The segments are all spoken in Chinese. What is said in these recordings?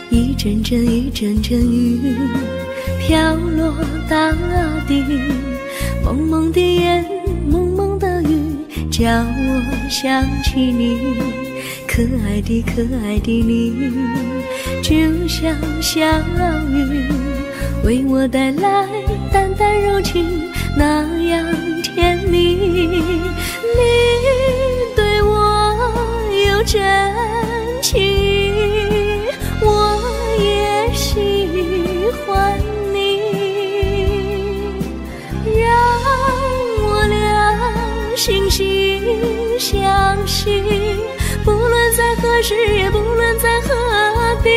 一阵阵一阵阵雨飘落大地，蒙蒙的烟，蒙蒙的雨，叫我想起你，可爱的可爱的你，就像小雨，为我带来淡淡柔情，那样甜蜜。你对我有真情，我也喜欢你，让我俩惺惺相惜，不论在何时，也不论在何地，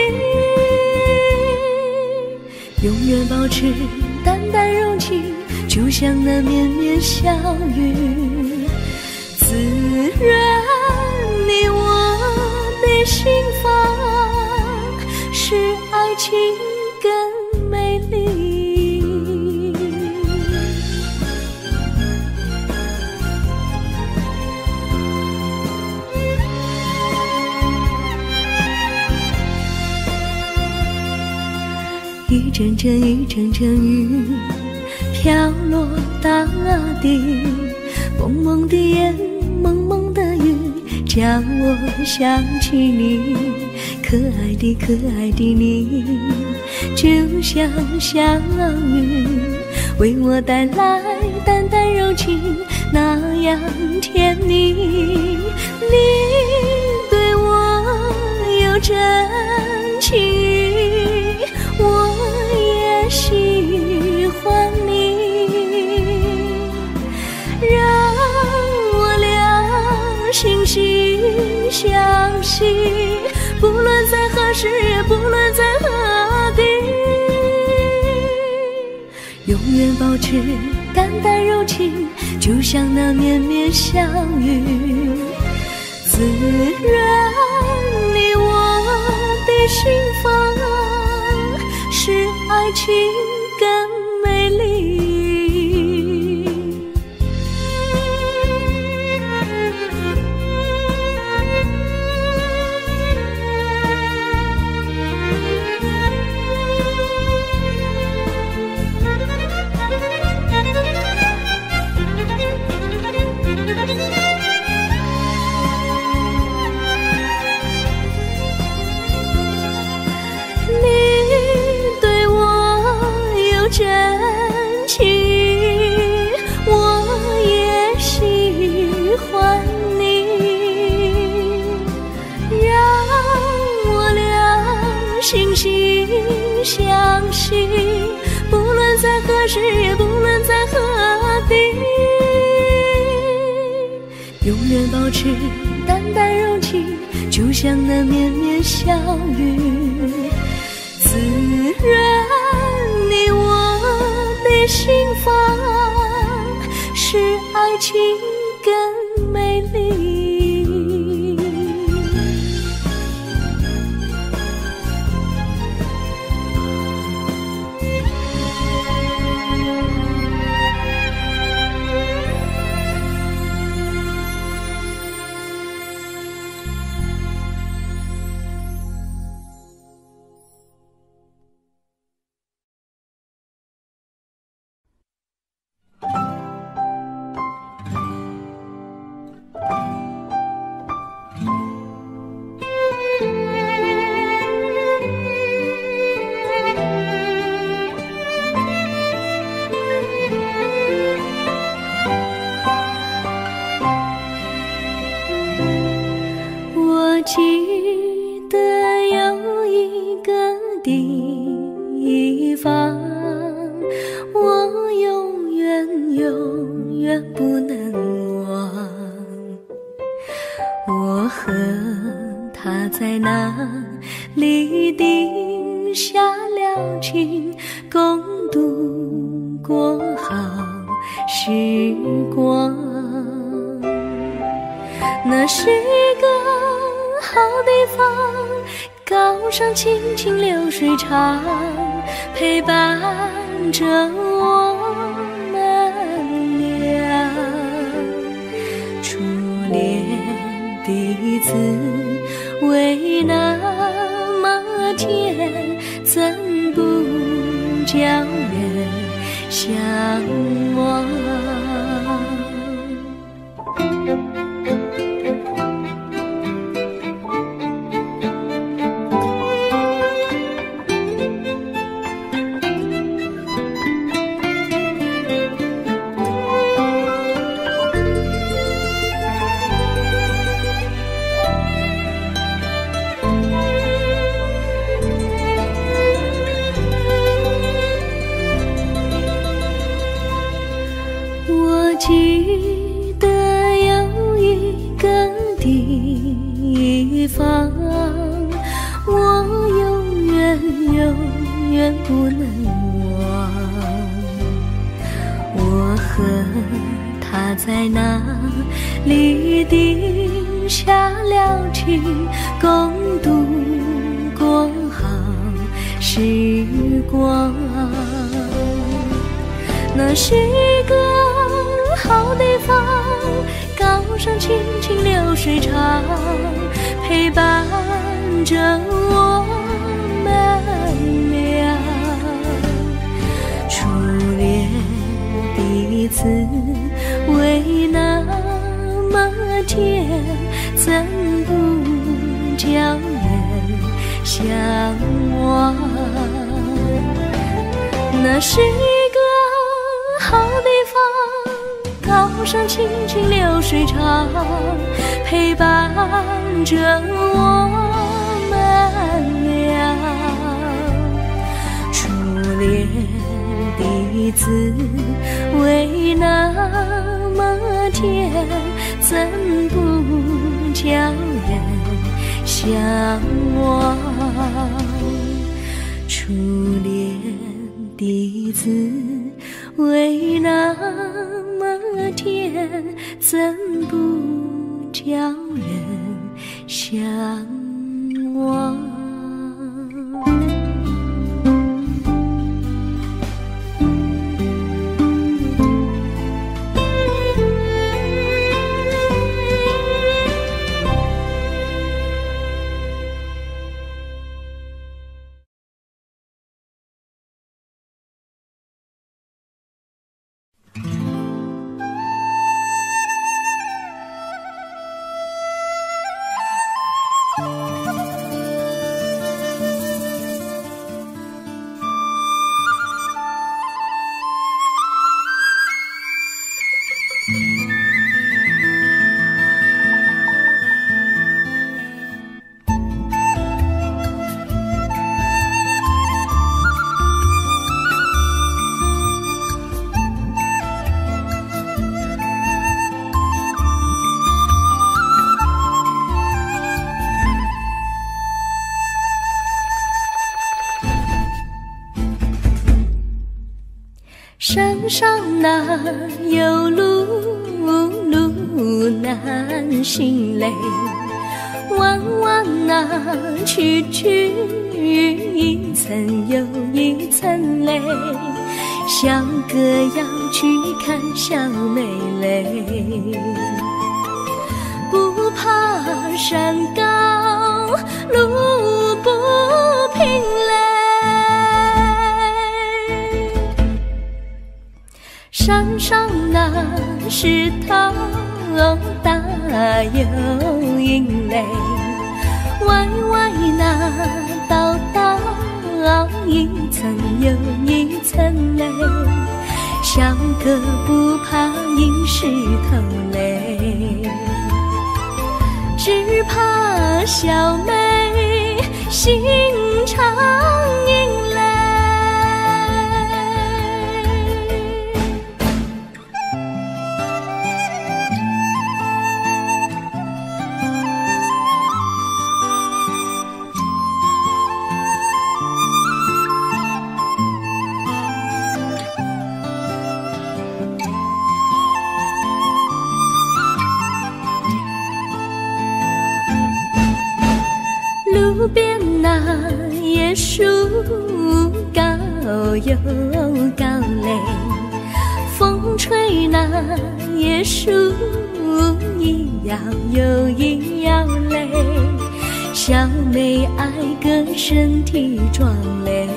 永远保持淡淡柔情，就像那绵绵小雨，滋润你我的心房，使爱情更美丽。一阵阵一阵阵雨飘落大地，蒙蒙的烟，蒙蒙的雨，叫我想起你，可爱的可爱的你，就像小雨，为我带来淡淡柔情，那样甜蜜。你对我有真情，我也喜欢你，让我俩惺惺相惜，不论在何时，也不论在何地，永远保持淡淡柔情，就像那绵绵小雨，滋润你我的心房，使爱情更美丽。真情，我也喜欢你，让我俩惺惺相惜，不论在何时，也不论在何地，永远保持淡淡柔情，就像那绵绵小雨，滋润你我的心房，使爱情更美丽。记得有一个地方，我永远永远不能忘。我和他在那里定下了情，共度过好时光。那是一个好地方，高山清清流水长，陪伴着我们俩。初恋的滋味那么天，怎不叫人向往？我记得有一个地方，我永远永远不能忘。我和他在那里定下了情，共度过好时光。那是一个好地方，高山青青流水长，陪伴着我们俩。初恋的滋味那么甜，怎不叫人向往？那是一个好地方，高山青青流水长，陪伴着我们俩。初恋的滋味那么甜，怎不叫人向往？初恋的滋味那么甜，怎不叫人向往？山上哪有路，路难行嘞，弯弯哪曲曲，一层又一层嘞，小哥要去看小妹嘞，不怕山高路不平嘞，山上那石头大又硬嘞，歪歪那道道一层又一层嘞，小哥不怕硬石头嘞，只怕小妹心肠硬嘞。路边那椰树高又高嘞，风吹那椰树一摇又一摇嘞， 小妹爱个身体壮嘞，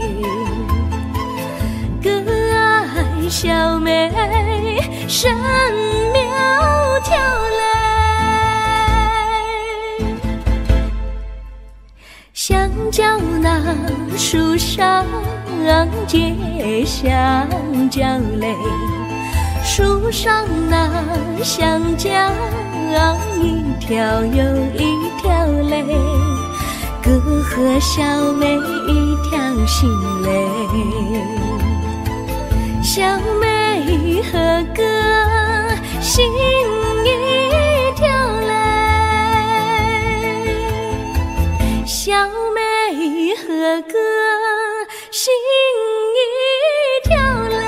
个爱小妹身苗条嘞，香蕉那树上结香蕉嘞，树上那香蕉一条又一条嘞，哥和小妹一条心嘞，小妹和哥心一条嘞，小妹和哥心一条嘞。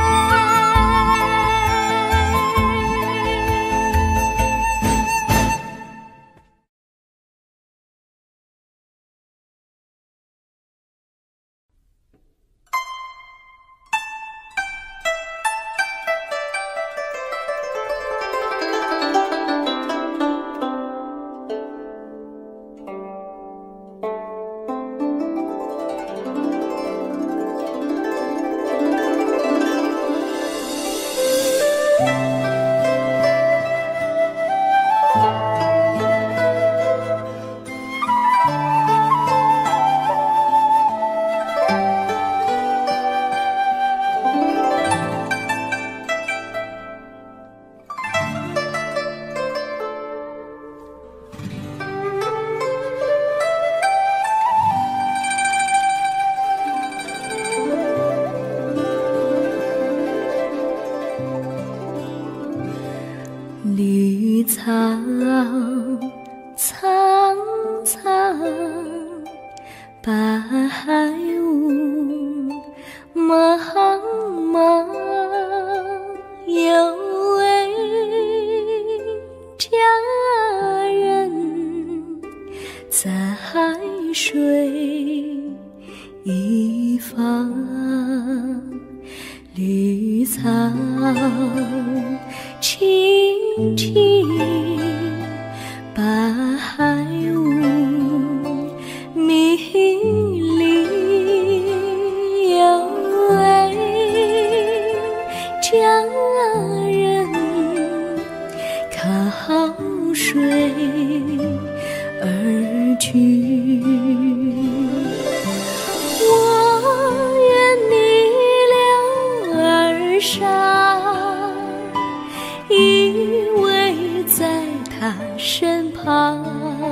绿草苍苍，白雾茫茫，有位佳人在水一方，绿草青青，白雾迷离，有位佳人靠水而居。我愿你留儿伤，依偎在他身旁，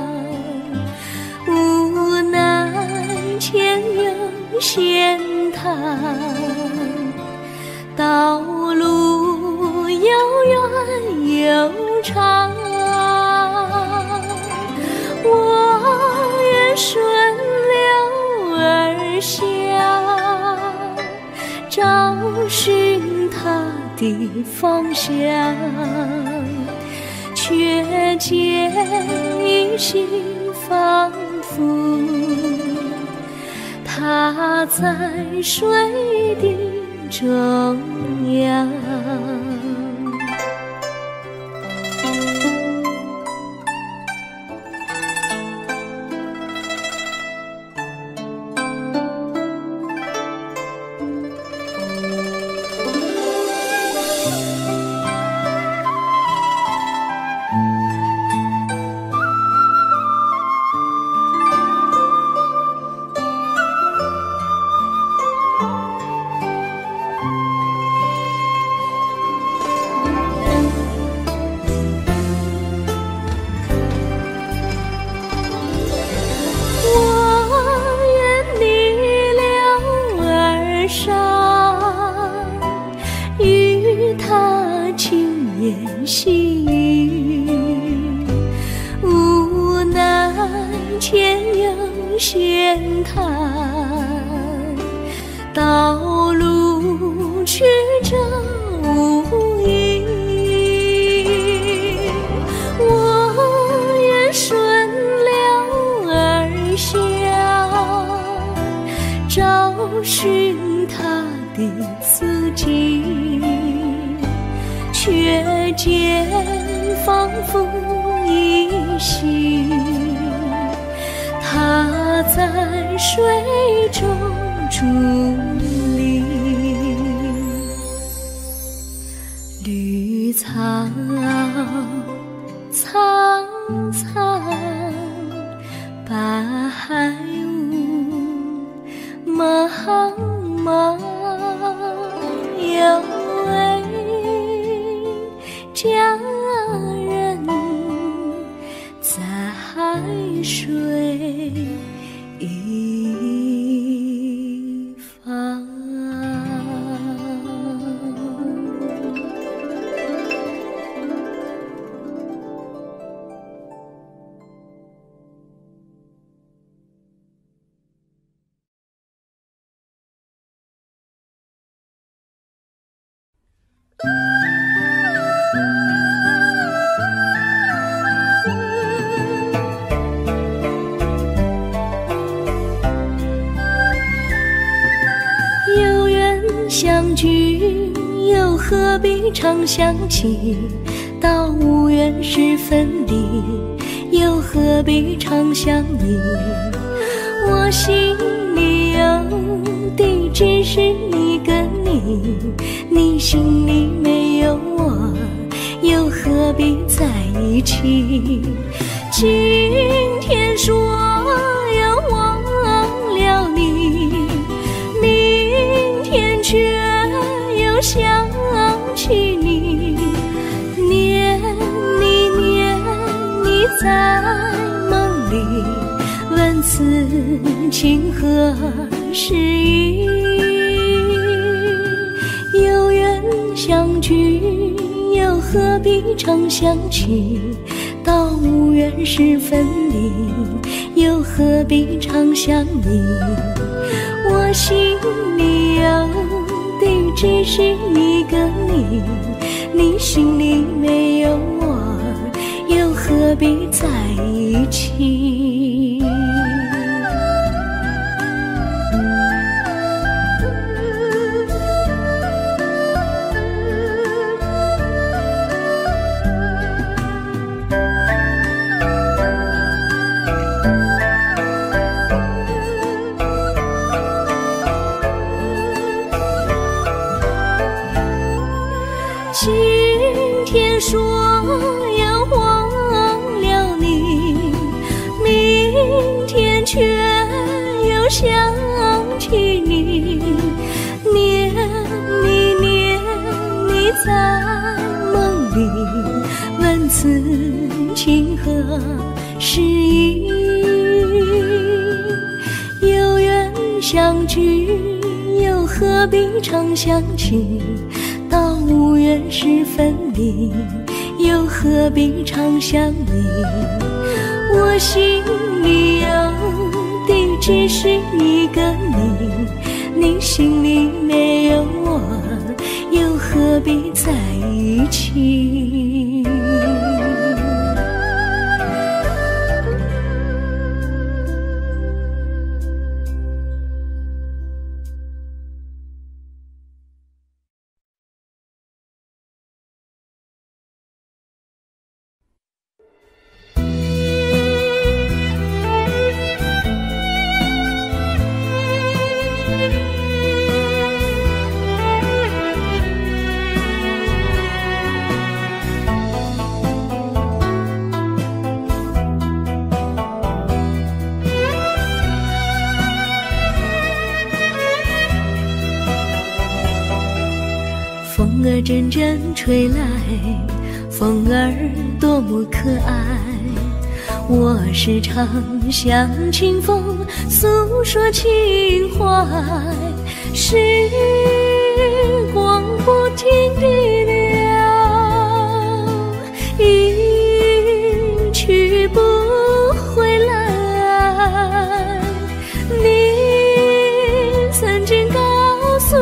无奈前有险滩，道路又远又长，我愿顺流而下，找寻他的方向，却见一心仿佛他在水的中央。细雨，无奈前有险滩，道路曲折无依。我愿顺流而下，找寻他的足迹，却见仿佛依稀它在水中伫立，绿草苍苍，白雾茫茫，有位佳人在海水一方。有缘相聚，又何必常想起？到无缘时分离，又何必常想你？我心里有的只是一个你，你心里没有我，又何必在一起？今天说要忘了你，明天却又想起你，念你念你在梦里，问此情何时已？有缘相聚，又何必常想起？到无缘时分离，又何必常想你？我心里有的只是一个你，你心里没有我，又何必在一起？今天说要忘了你，明天却又想起你，念你念你在梦里，问此情何时已？有缘相聚，又何必常想起？到无缘时分离，又何必常想你？我心里有的只是一个你，你心里没有我，又何必在一起？风儿阵阵吹来，风儿多么可爱。我时常向清风诉说情怀，时光不停地流，一去不回来。你曾经告诉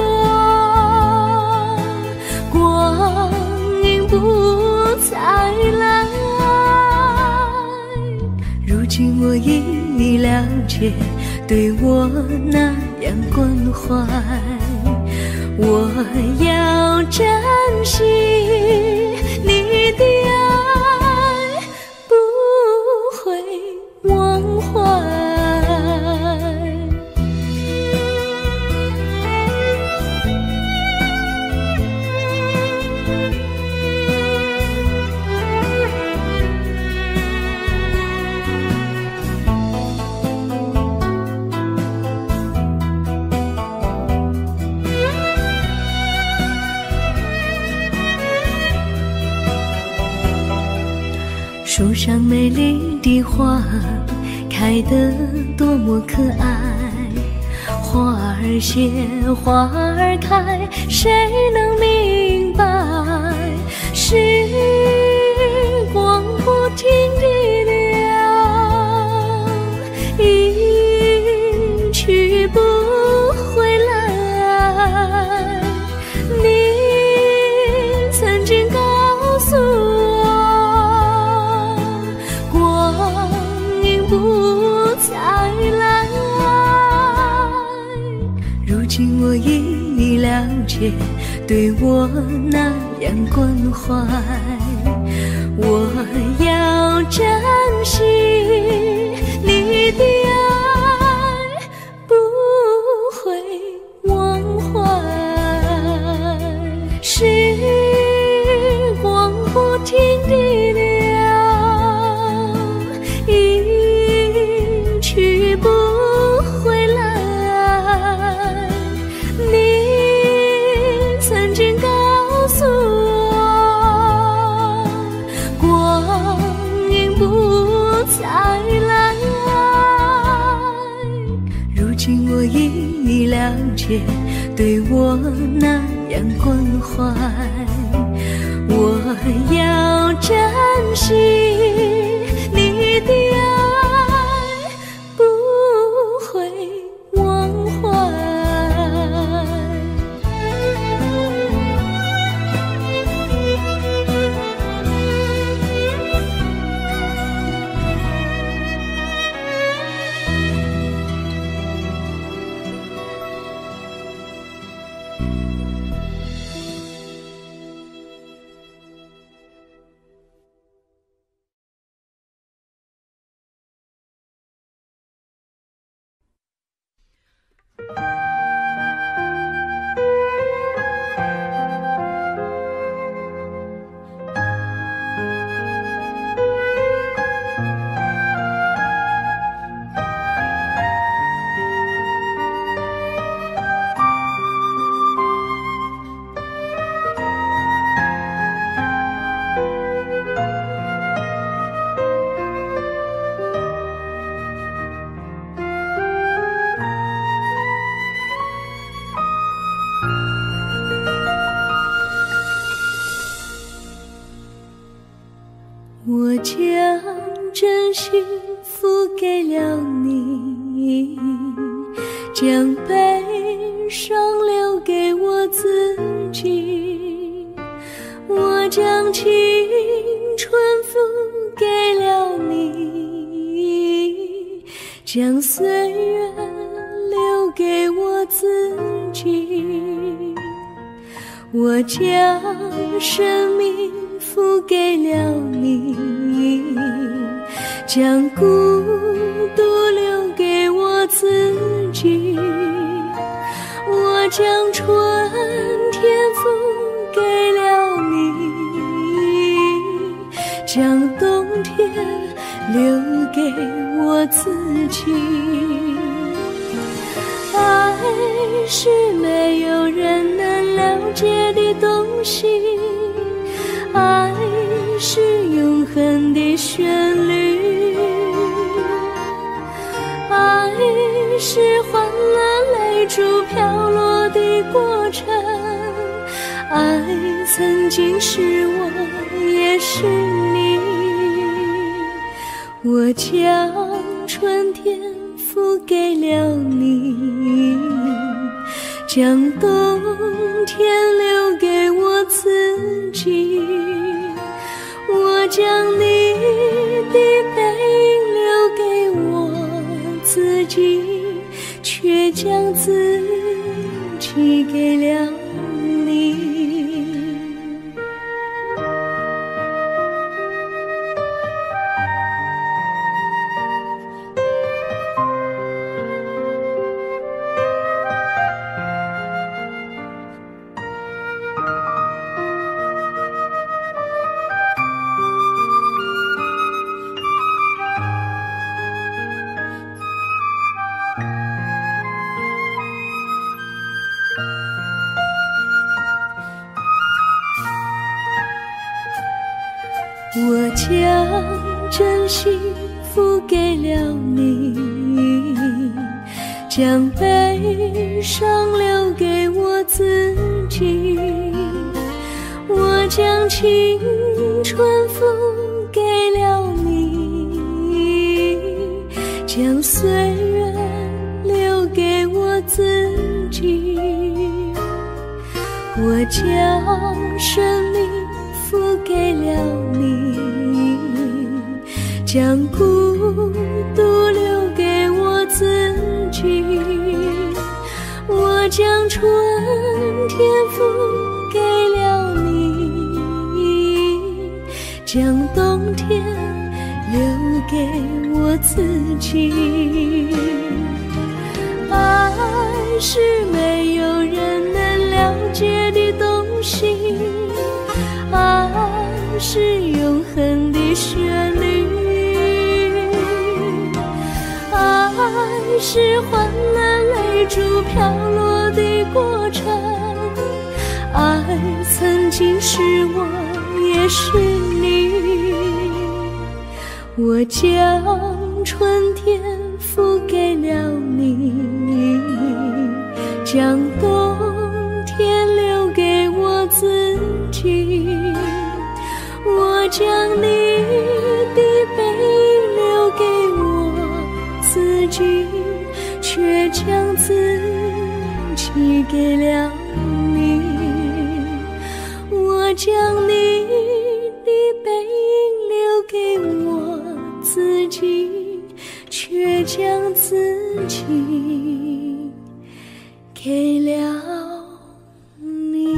我，光阴不再来。如今我已了解，对我那样关怀，我要珍惜你的爱，不会忘怀。 树上美丽的花开得多么可爱，花儿谢，花儿开，谁能明白？时光不停地流，一去不回来。你曾经告诉我，光阴不再来。如今我已了解，对我那样关怀，我要珍惜你的爱，不会忘怀。时光不停地流，一去不回来。你曾经告诉我，光阴不再来。如今我已了解，对我那样关怀，我要珍惜你的爱，不会忘怀。我将真心付给了你，将悲伤留给我自己。我将青春付给了你，将岁月留给我自己。我将生命付给了你，将孤独留给我自己。我将春天付给了你，将冬天留给我自己。爱是没有人能了解的东西，爱是永恒的旋律，爱是欢乐泪珠飘落的过程，爱曾经是我，也是你。我将春天付给了你，将冬天留给我自己。我将你的背影留给我自己，却将自己给了你。我将真心付给了你，将悲伤留给我自己。我将青春付给了你，将岁月留给我自己。我将生命付给了你，将孤独留给我自己。我将春天付给了你，将冬天留给我自己。爱是没有人能了解的东西，爱是永恒的旋律，爱是换了泪珠飘落的过程，爱曾经是我也是你。我将春天付给了你，将冬天留给我自己。我将你的背影留给我自己，却将自己给了你。我将你的背影留给我自己，却将自己给了你。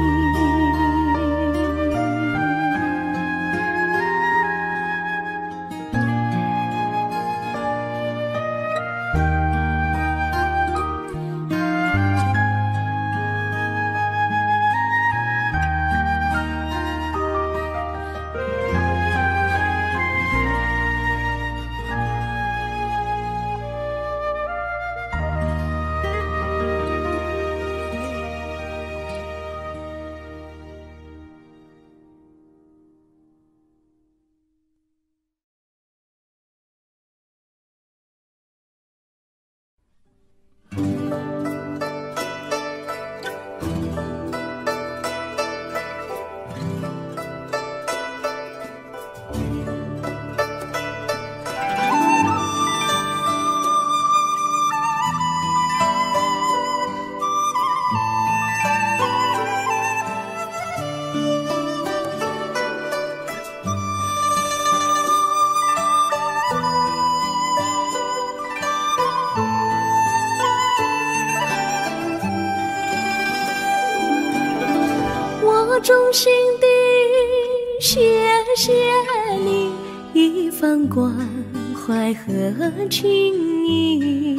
衷心地谢谢你一番关怀和情谊，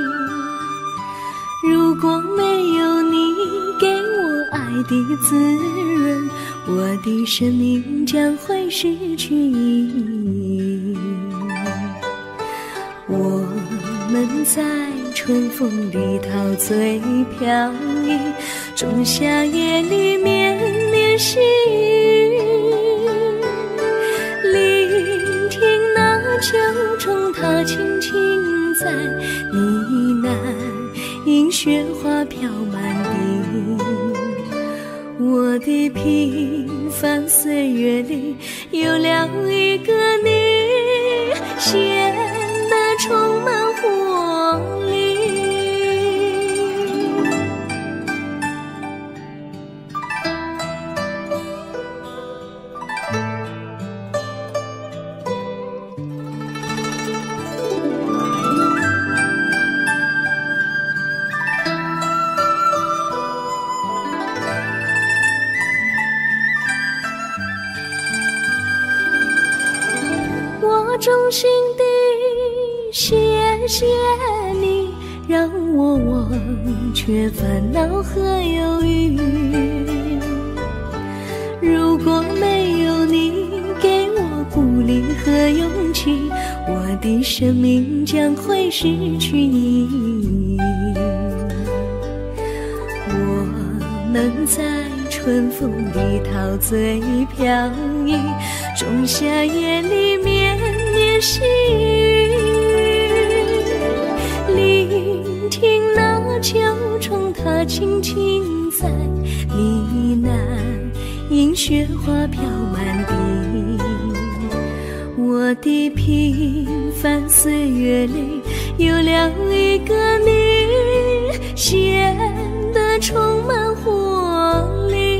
如果没有你给我爱的滋润，我的生命将会失去意义。我们在春风里陶醉飘逸，仲夏夜里绵绵细雨，聆听那秋虫它轻轻在呢喃，因雪花飘满地。我的平凡岁月里有了一个你，显得充满活力。我衷心地谢谢你，让我忘却烦恼和忧郁。如果没有你给我鼓励和勇气，我的生命将会失去意义。我们在春春风里陶醉飘逸，仲夏夜里绵绵细雨，聆听那秋虫它轻轻在呢喃，映雪花飘满地。我的平凡岁月里有了一个你，显得充满活力。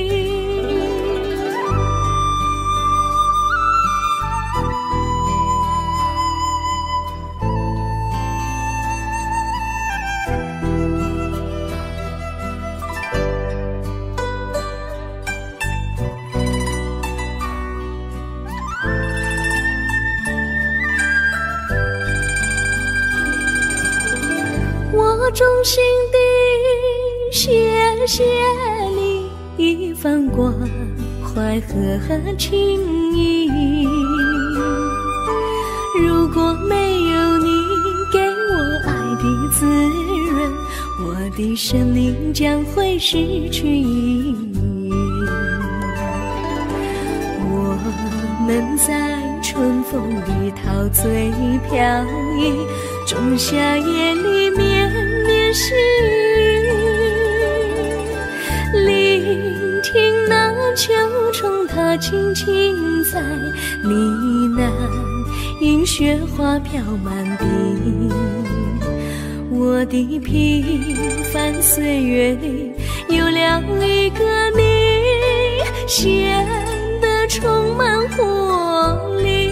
我衷心地谢谢你一番关怀和情谊，如果没有你给我爱的滋润，我的生命将会失去意义。我们在春风里陶醉飘逸，仲夏夜里绵绵细雨，聆听那秋虫它轻轻在呢喃，映雪花飘满地。我的平凡岁月里有了一个你，显得充满活力。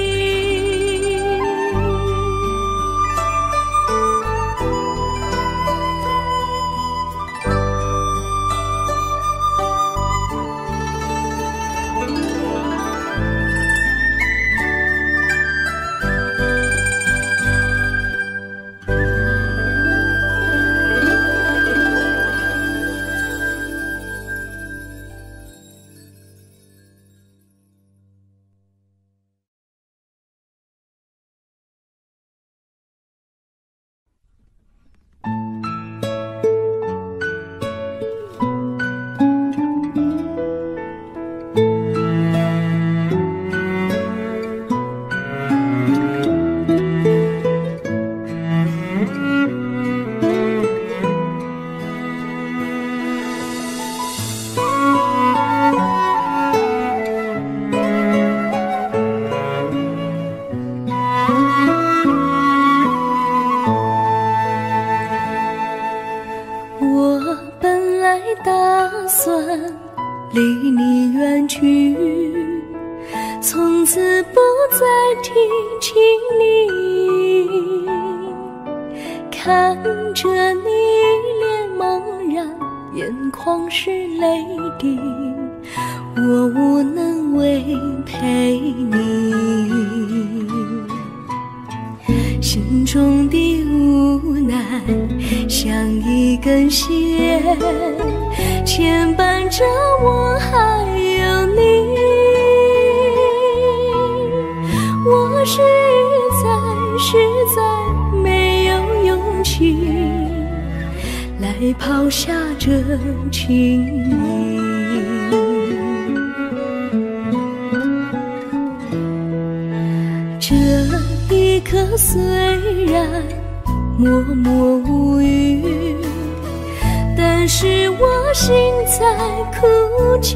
离你远去，从此不再提起你，看着你脸茫然，眼眶是泪滴，我无能为陪你，心中的无奈像一根线牵绊着我还有你，我实在没有勇气来抛下这情谊。这一刻虽然默默无语，但是我心在哭泣，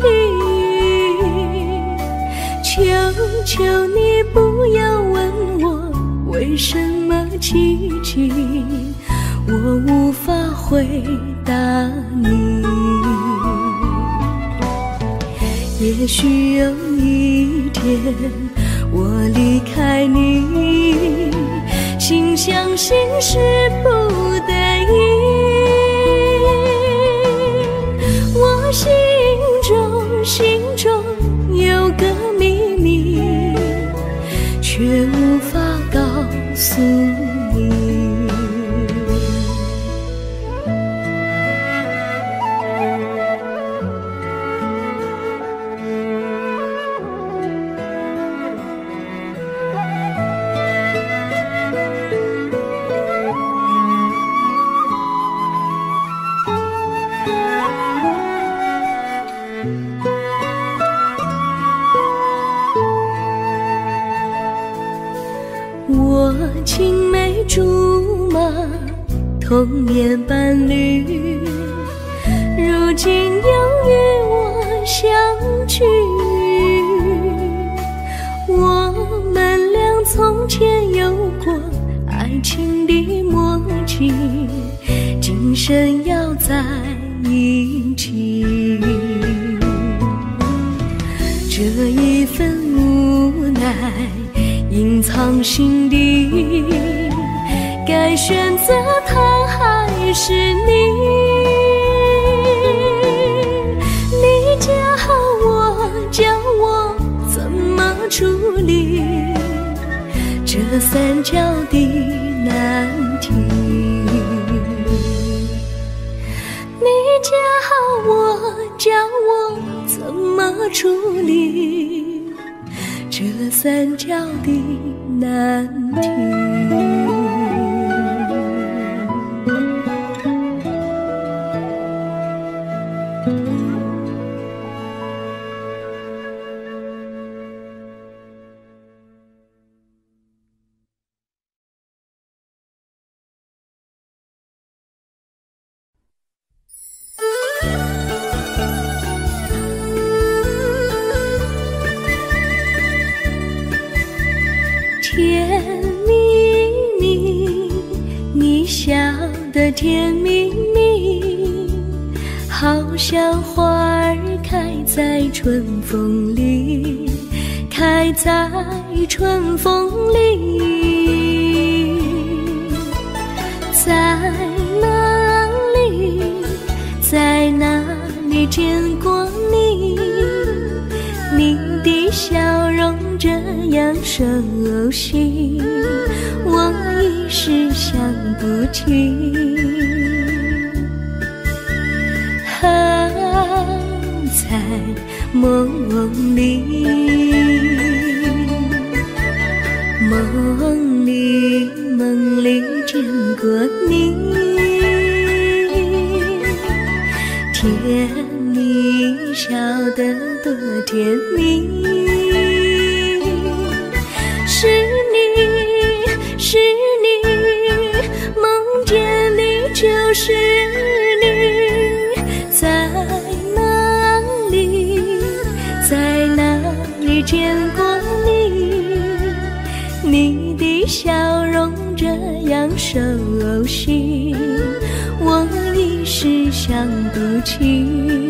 求求你不要问我为什么寂静，我无法回答你。也许有一天我离开你，心相信是不得已，我心中有个秘密，却无法告诉你。 夜伴侣，如今又与我相聚。我们俩从前有过爱情的默契，今生要在一起。这一份无奈隐藏心底，该选择他还是你？你教我，教我怎么处理这三角的难题。你教我，教我怎么处理这三角的难题。甜蜜蜜，你笑得甜蜜蜜，好像花儿开在春风里，开在春风里。在哪里，在哪里见过你？你的笑容这样熟悉，我一时想不起。在梦里，梦里见过你，甜蜜笑得多甜蜜。是你，是你，梦见你就是你。在哪里，在哪里见过你？你的笑容这样熟悉，我一时想不起。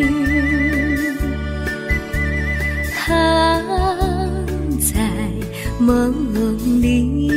在梦里。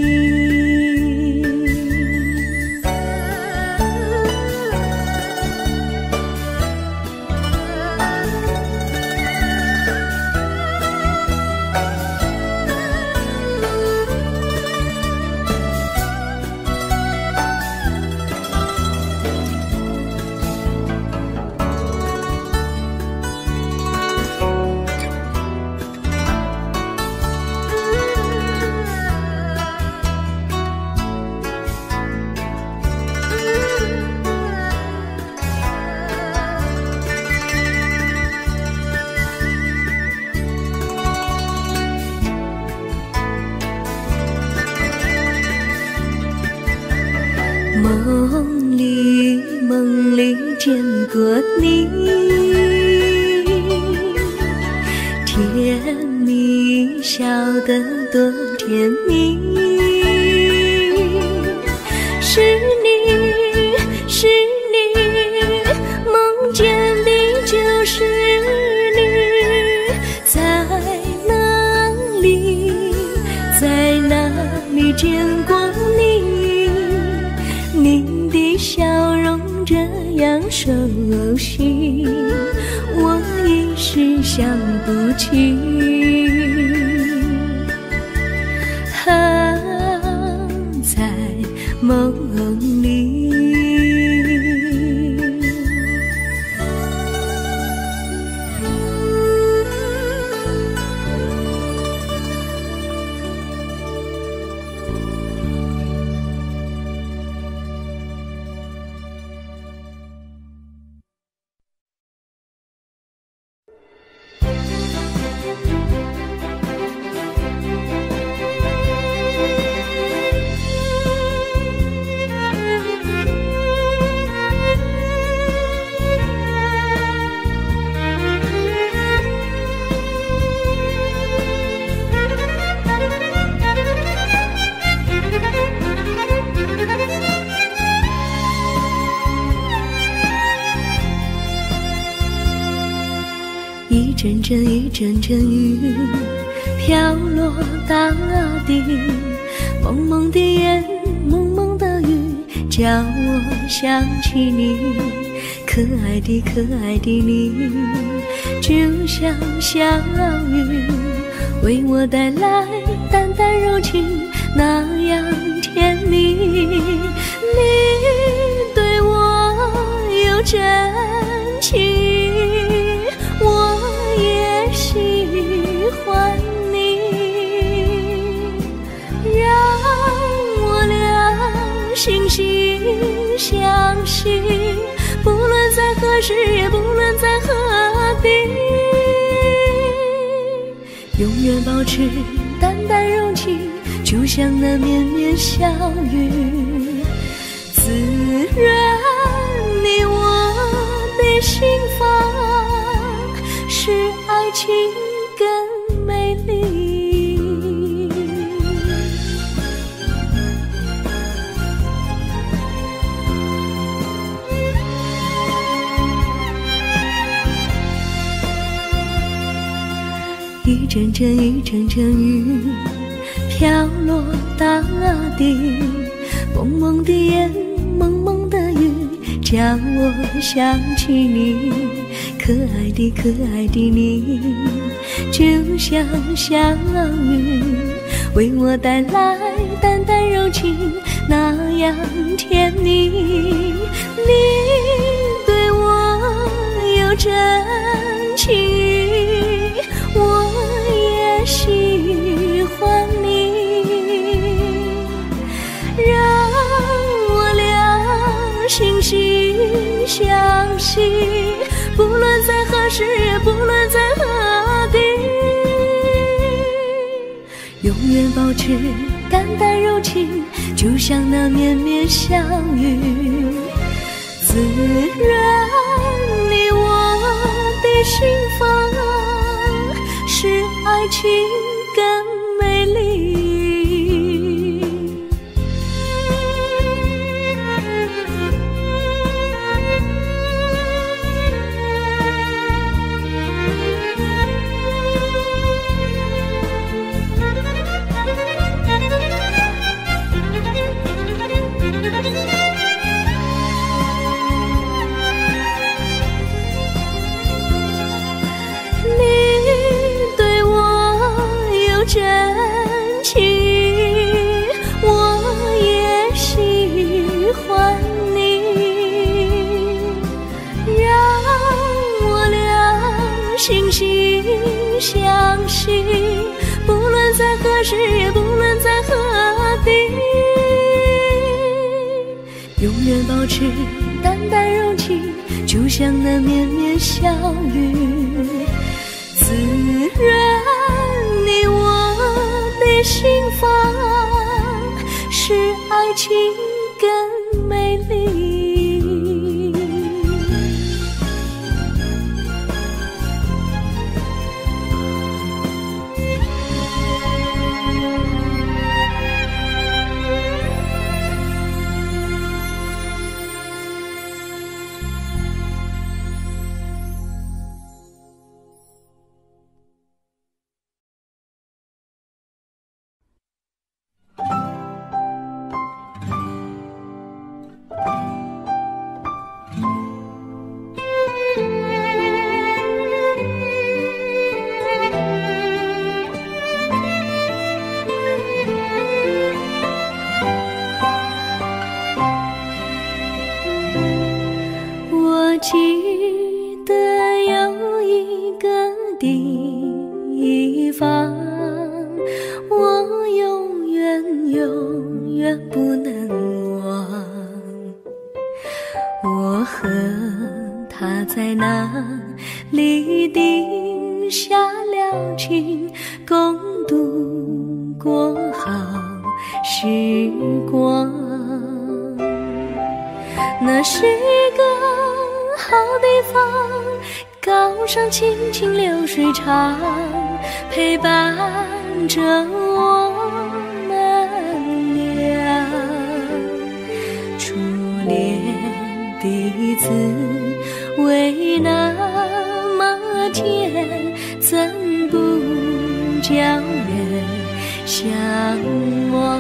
梦里见过你，甜蜜笑得多甜蜜。是你，是你，梦见你就是你。在哪里，在哪里见过你？你的笑容这样熟悉，我一时想不起。在梦里。 阵阵一阵阵雨飘落大地，蒙蒙的烟，蒙蒙的雨，叫我想起你，可爱的可爱的你，就像小雨，为我带来淡淡柔情，那样甜蜜。你对我有真情，我也喜欢你，让我俩惺惺相惜，不论在何时，也不论在何地，永远保持淡淡柔情，就像那绵绵小雨，滋润你我的心房，使爱情更美丽。一阵阵一阵阵雨飘落大地，蒙蒙的烟，蒙蒙的雨，叫我想起你，可爱的可爱的你，就像小雨，为我带来淡淡柔情，那样甜蜜。你对我有真情，我也喜欢你，让我俩惺惺相惜，不论在何时，也不论在何地，永远保持淡淡柔情，就像那绵绵小雨，滋润你我的心房，使爱情更美丽。真情，我也喜欢你，让我俩惺惺相惜，不论在何时，也不论在何地，永远保持淡淡柔情，就像那绵绵小雨，滋润你我的心房，使爱情更美丽。记得有一个地方，我永远永远不能忘。我和他在那里定下了情，共度过好时光。那是一个好地方，高山清清流水长，陪伴着我们俩。初恋的滋味那么天，怎不叫人向往？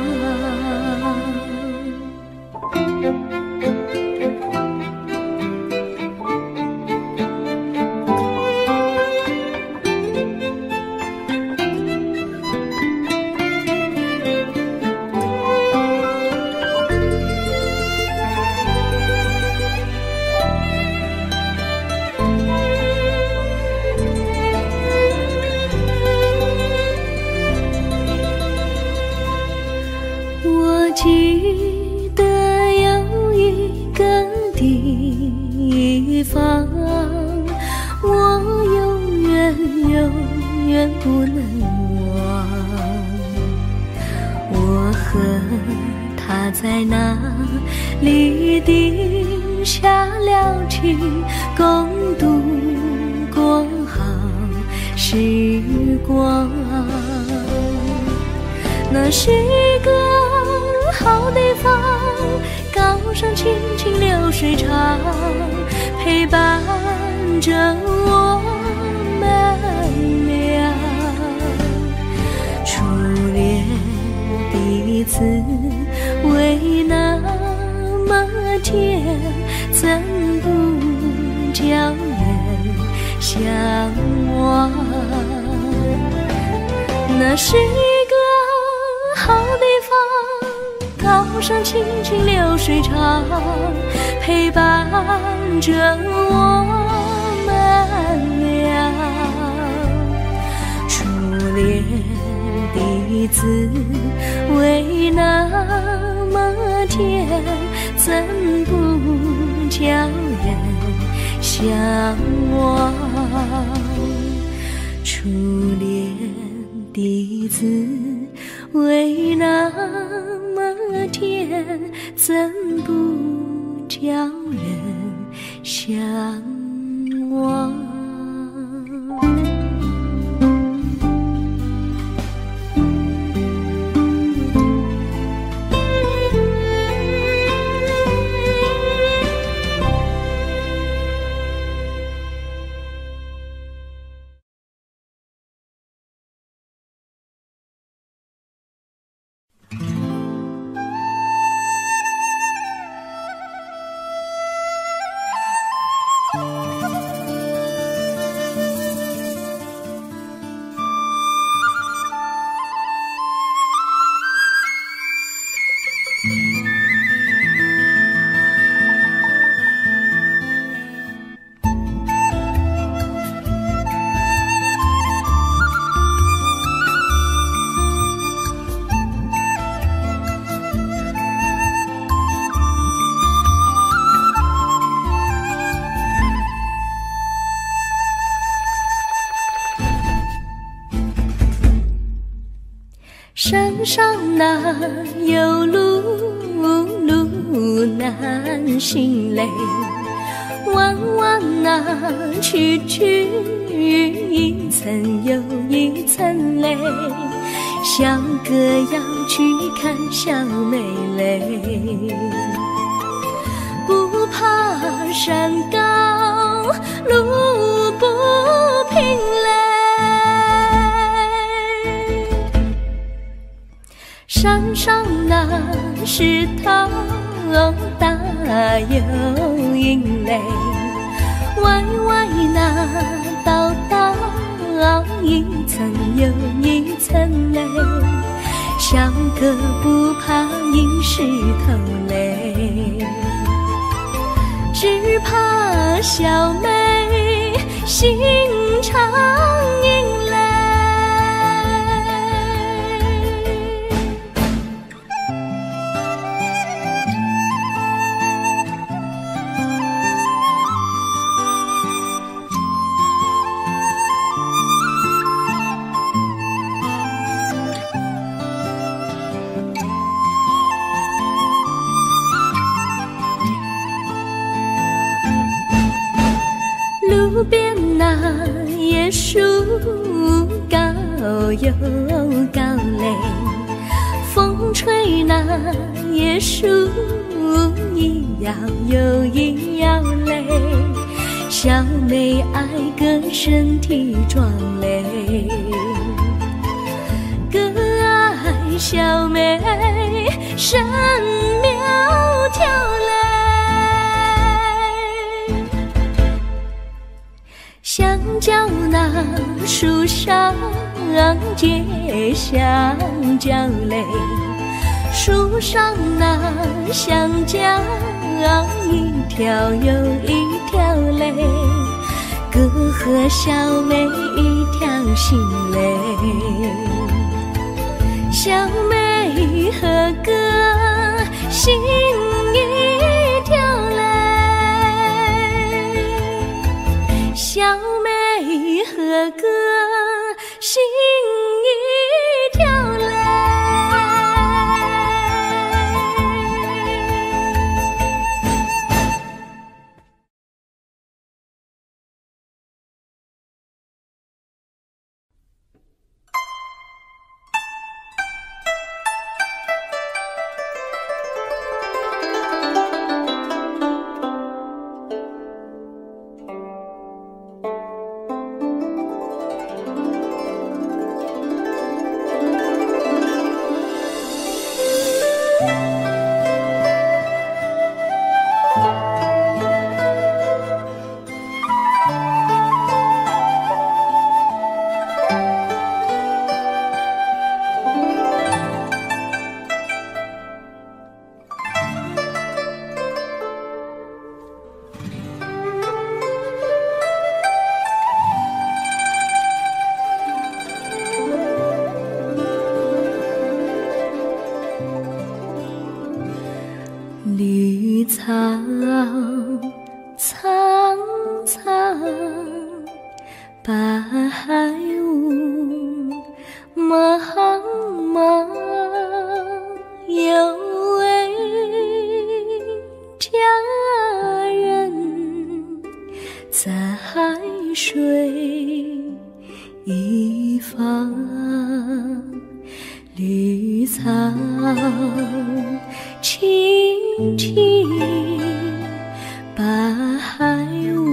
记得有一个地方，我永远不能忘。我和他在那里定下了情，共度过好时光。那是一个好地方，高山青青流水长，陪伴着我们俩。初恋的滋味那么甜，怎不叫人向往？那是一个好地方，高山青青流水长，陪伴着我们俩。初恋的滋味那么甜，怎不叫人向往？初恋的滋味那么甜，怎不叫人向往？山上哪有路，路难行嘞，弯弯哪曲曲，一层又一层嘞，小哥要去看小妹嘞，不怕山高路不平嘞，山上那石头大又硬嘞，歪歪那道道一层又一层嘞，小哥不怕硬石头嘞，只怕小妹心肠硬嘞。路边那椰树高又高嘞，风吹那椰树一摇又一摇嘞，小小妹爱个身体壮嘞，个爱小妹身苗条嘞，香蕉那树上结香蕉嘞，树上那香蕉一条又一条嘞，哥和小妹一条心嘞，小妹和哥心一条嘞，小妹和哥心一条嘞。绿草苍苍，白雾茫茫，有位佳人在水一方，绿草青青，白雾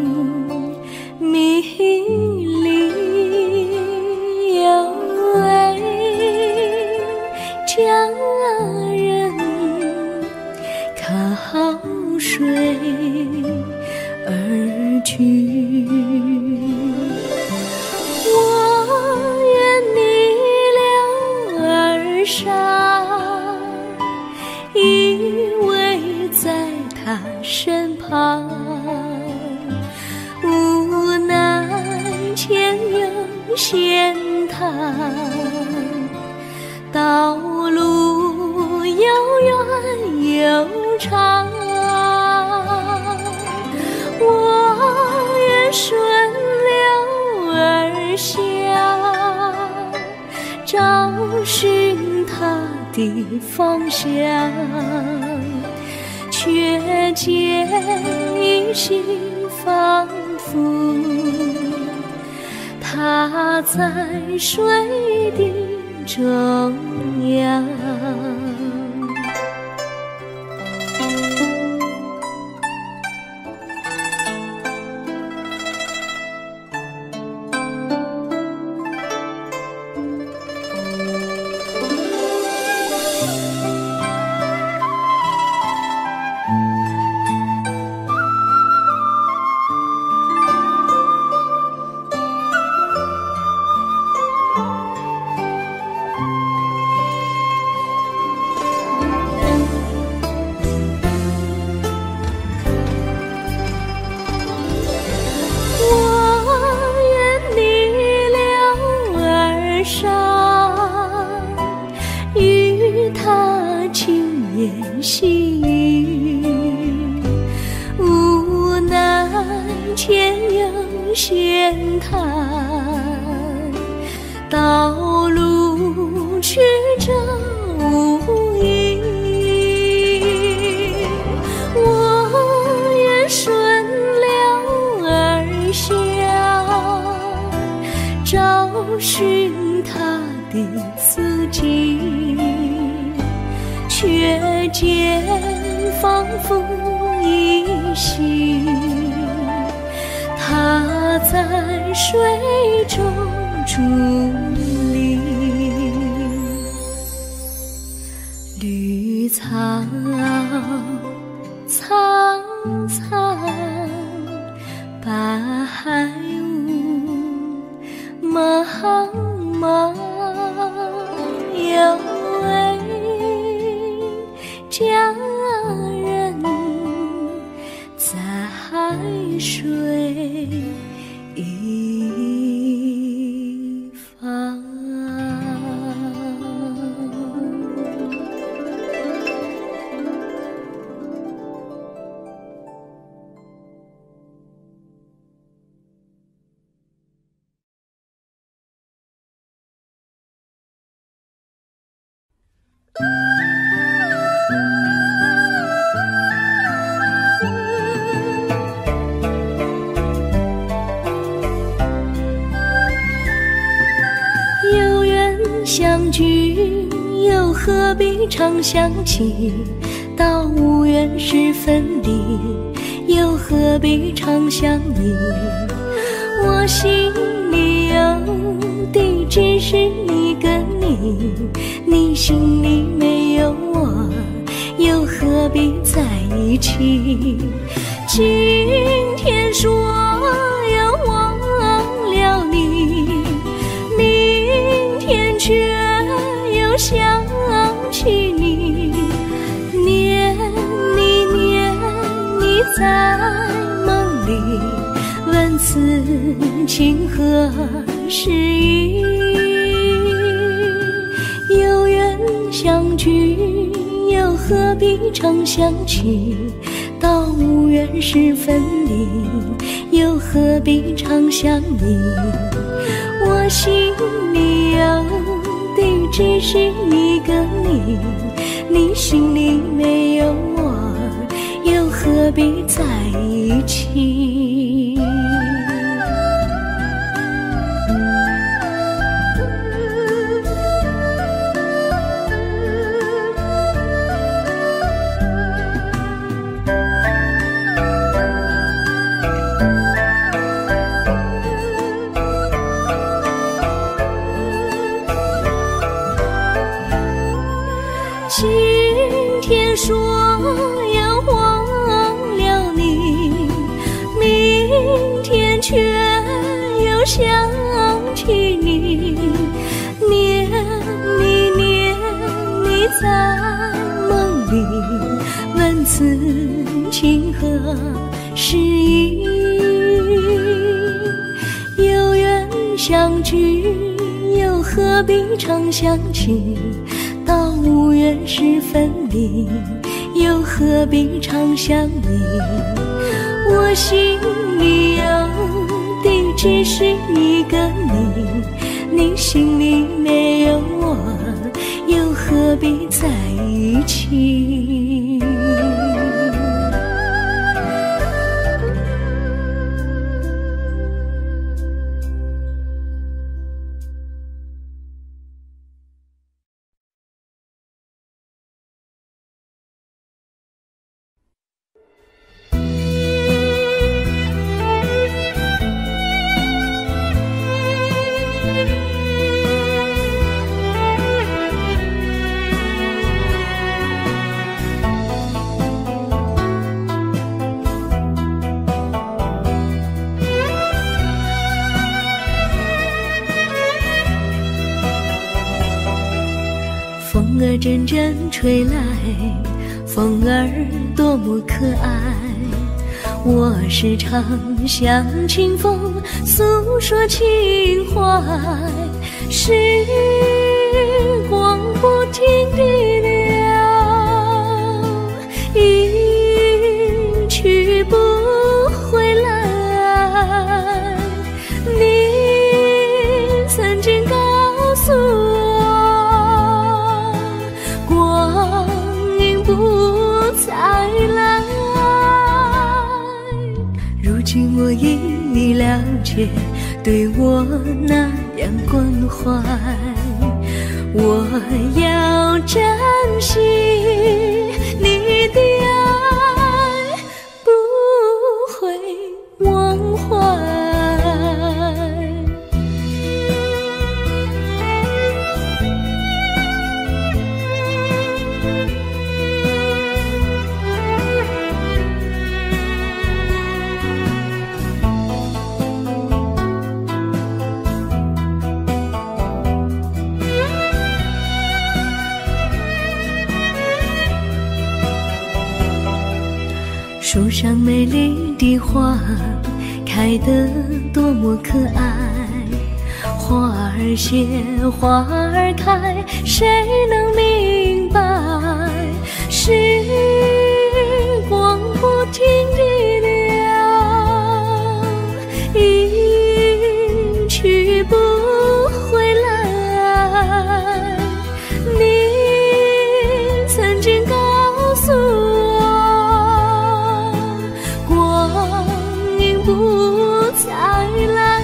迷离，有位佳人靠水而居。我愿你留儿伤，依偎在他身旁，无奈前有险滩，道路又远又长，我愿顺流而下，找寻他的方向，却见一心仿佛他在水的中央。细雨，无奈前有险滩，道路曲折无依。我愿顺流而下，找寻他的足迹，却见仿佛依稀水中伫立。绿草苍苍，白雾茫茫，有位佳人在水一方。有缘相聚，又何必常想起？到无缘时分离，又何必常想你？我心里有的只是一个你，你心里没有我，又何必在一起？今天说要忘了你，明天却又想起你，念你念你在梦里，问此情何时已？有缘相聚，又何必常想起？到无缘时分离，又何必常想你？我心里有的只是一个你，你心里没有我，又何必在一起？今天说要忘了你，明天却又想起你，念你念你在梦里，问此情何时已？有缘相聚，又何必常想起？到无缘时分离，又何必常想你？我心里有的只是一个你，你心里没有我，又何必在一起？风儿阵阵吹来，风儿多么可爱。我时常向清风诉说情怀，时光不停地流，一去不回来。你曾经告诉我，光阴不再来。如今我已了解，对我那样关怀，我要珍惜你的爱，不会忘怀。 上美丽的花开得多么可爱，花儿谢，花儿开，谁能明白？时光不停地流，一去不回来。你曾经告诉我，光阴不再来。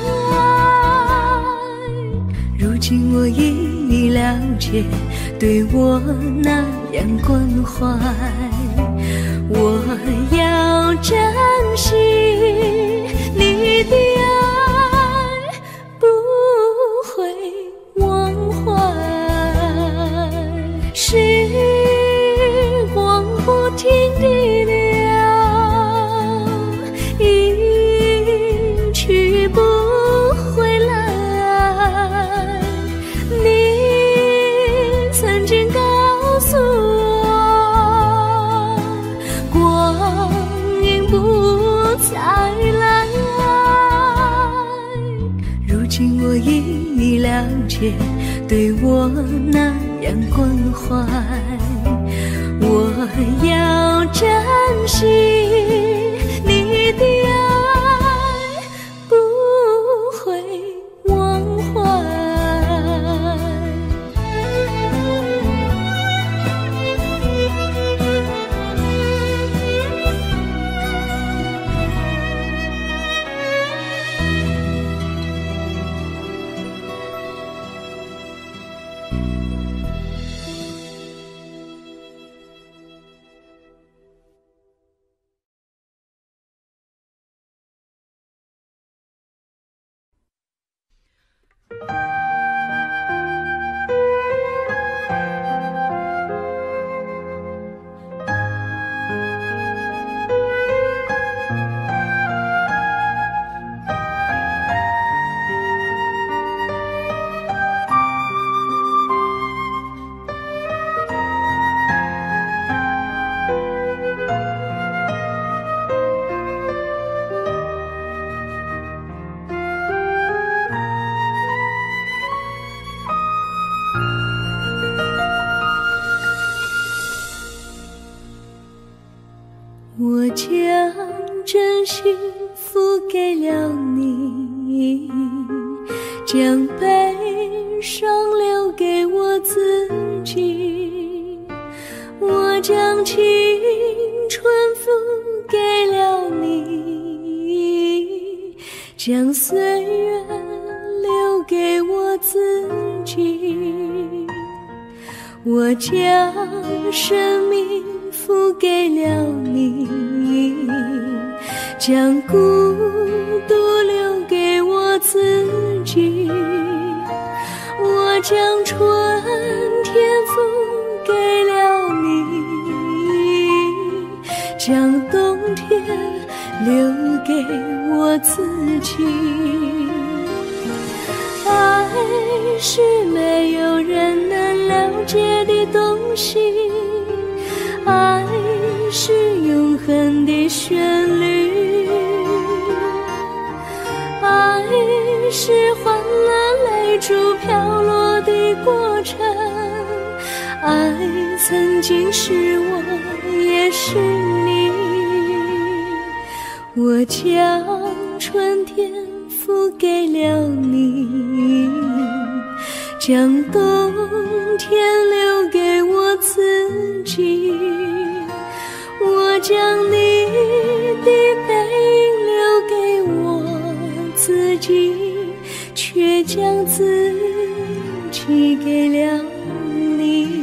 如今我已了解，对我那样关怀，我要珍惜你的爱，不会忘怀。时光不停地流，一去不回来。你曾经告诉我，光阴不再来。如今我已了解，对我那样关怀，我要珍惜你的爱，不会忘怀。我将真心付给了你，将悲伤留给我自己。我将青春付给了你，将岁月留给我自己。我将生命付给了你，将孤独留给我自己。我将春天付给了你，将冬天留给我自己。爱是没有人能了解的东西，爱是永恒的旋律，爱是欢乐泪珠飘落的过程，爱曾经是我，也是你。我将春天付给了你，将冬天留给我自己。我将你的背影留给我自己，却将自己给了你。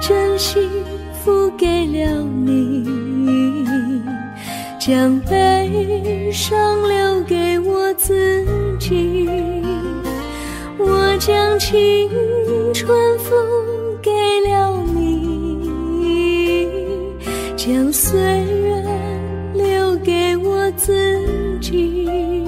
真心付给了你，将悲伤留给我自己。我将青春付给了你，将岁月留给我自己。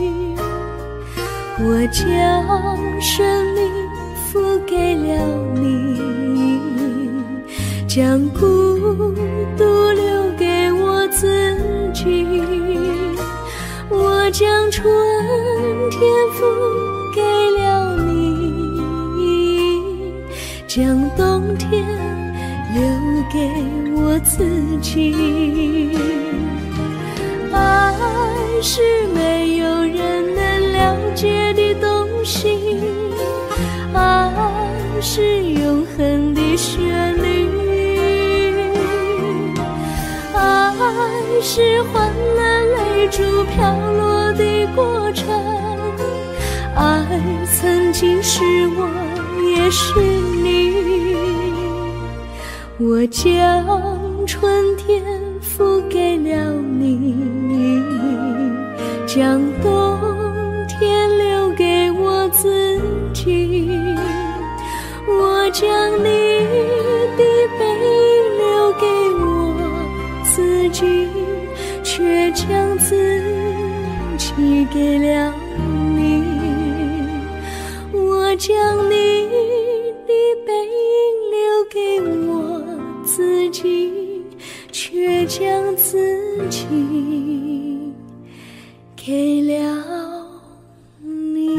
我将生命付给了你，将孤独留给我自己。我将春天付给了你，将冬天留给我自己。爱是没有人能了解的东西，爱是永恒的旋律，爱是换了泪珠飘落的过程，爱曾经是我也是你。我将春天付给了你，将冬天留给我自己。我将你的背影留给我自己，却将自己给了你。我将你的背影留给我自己，却将自己给了你。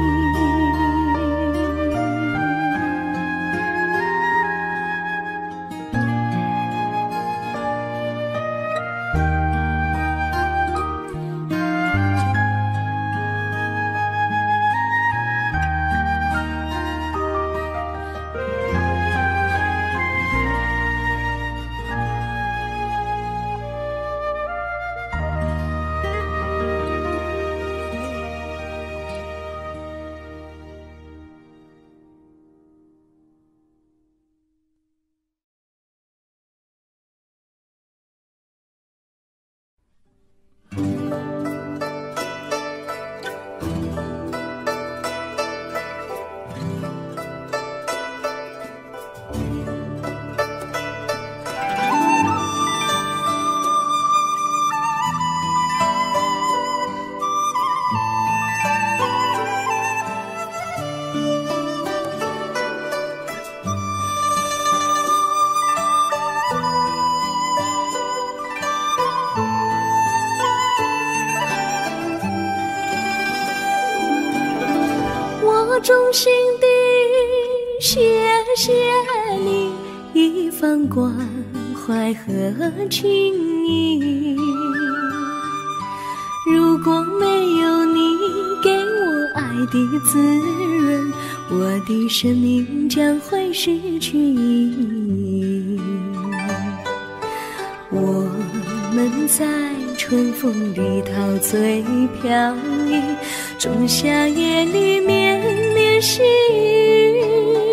衷心的谢谢你一番关怀和情谊，如果没有你给我爱的滋润，我的生命将会失去意义。我们在春风里陶醉飘逸，仲夏夜里绵绵细雨，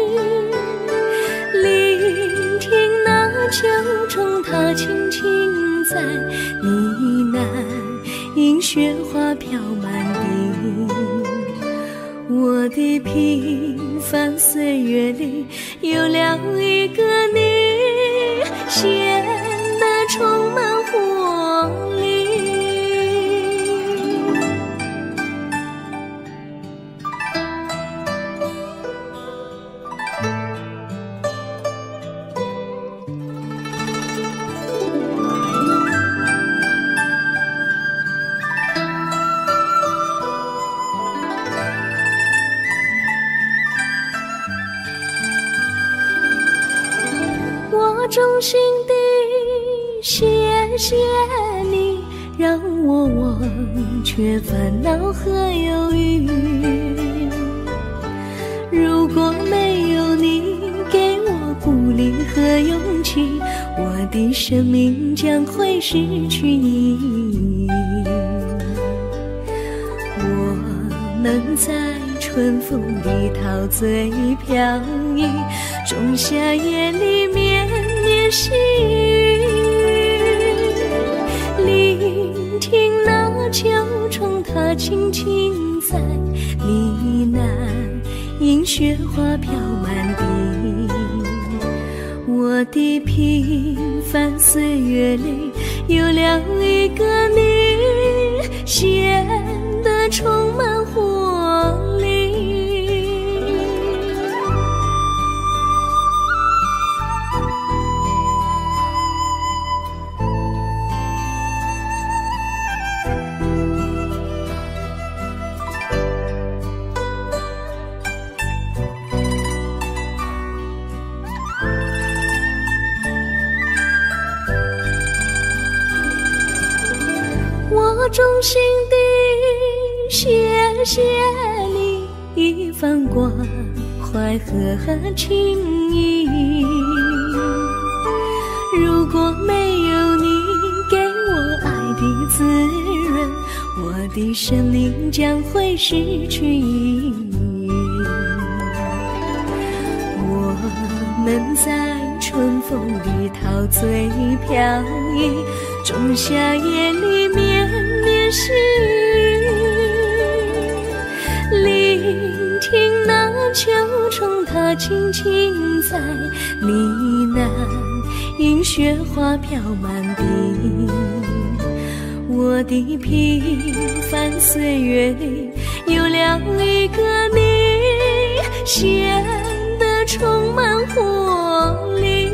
聆听那秋虫它轻轻在呢喃，因雪花飘满地。我的平凡岁月里有了一个你，显得充满活力。我衷心的谢谢你，让我忘却烦恼和忧郁。如果没有你给我鼓励和勇气，我的生命将会失去意义。我们在春风里陶醉飘逸，仲夏夜里绵细雨，聆听那秋虫它轻轻在呢喃，迎雪花飘满地。我的平凡岁月里有了一个你，显得充满活力。我衷心地谢谢你一番关怀和情谊，如果没有你给我爱的滋润，我的生命将会失去意义。我们在春风里陶醉飘逸，仲夏夜里绵绵细雨，聆听那秋虫它轻轻在呢喃，迎雪花飘满地。我的平凡岁月里有了一个你，显得充满活力。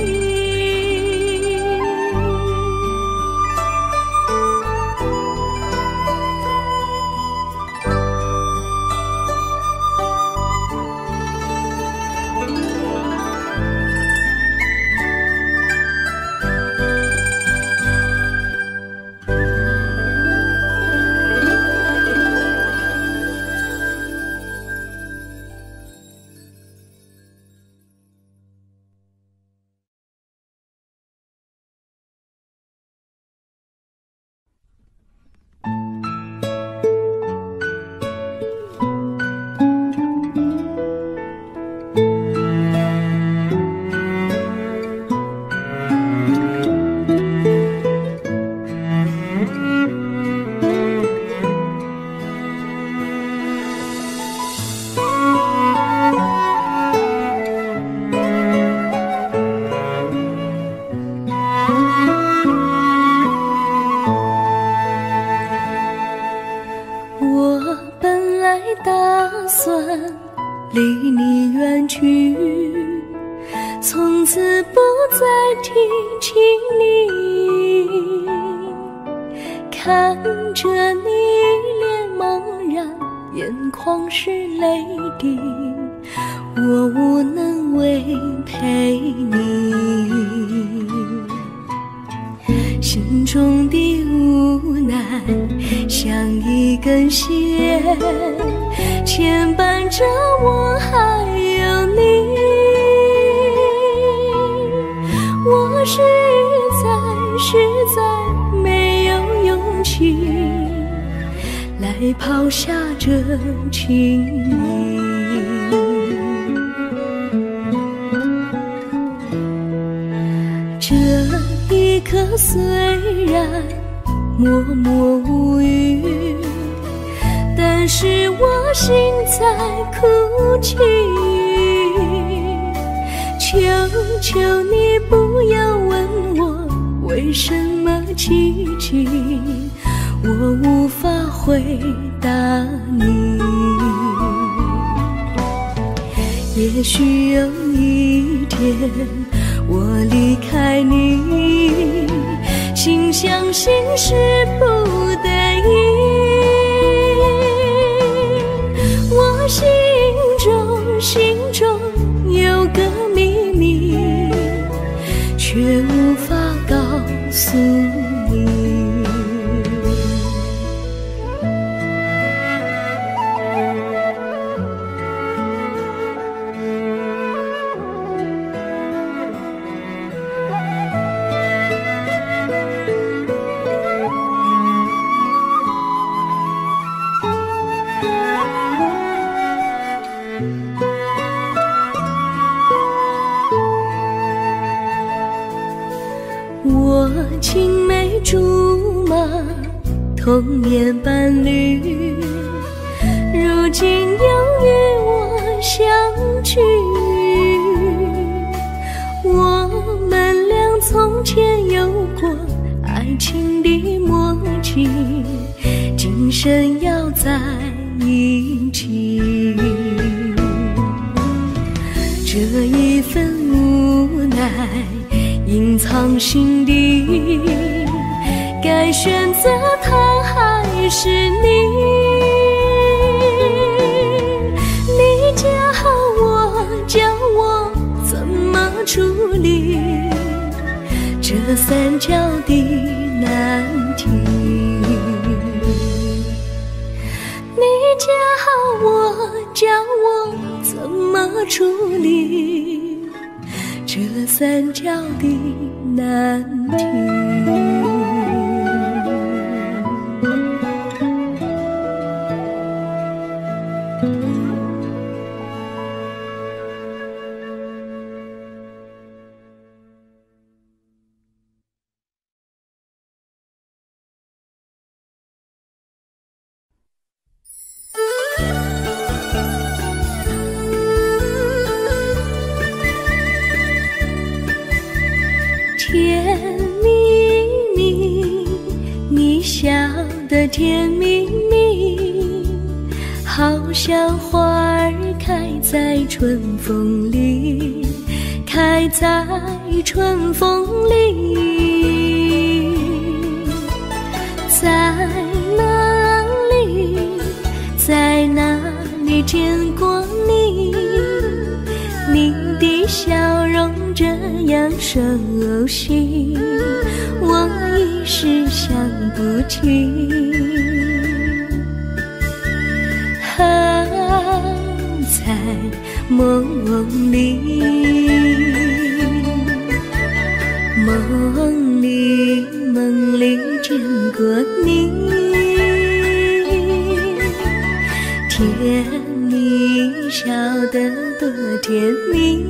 离你远去，从此不再提起你，看着你脸茫然，眼眶是泪滴，我无能为陪你，心中的无奈像一根线牵绊着我还有你，我实在没有勇气来抛下这情谊。这一刻虽然默默无语，但是我心在哭泣，求求你不要问我为什么奇迹，我无法回答你。也许有一天我离开你，心相信是不得已，我心中有个秘密，却无法告诉你。 我青梅竹马，童年伴侣，如今又与我相聚。我们俩从前有过爱情的默契，今生要在一起。这一份无奈隐藏心底，该选择他还是你？你教我，教我怎么处理这三角的难题。你教我，教我怎么处理这三角的难题。甜蜜蜜，你笑得甜蜜蜜，好像花儿开在春风里，开在春风里。在哪里，在哪里见过你？你的笑容这样熟悉，我一时想不起。在梦里，梦里见过你，甜蜜笑得多甜蜜。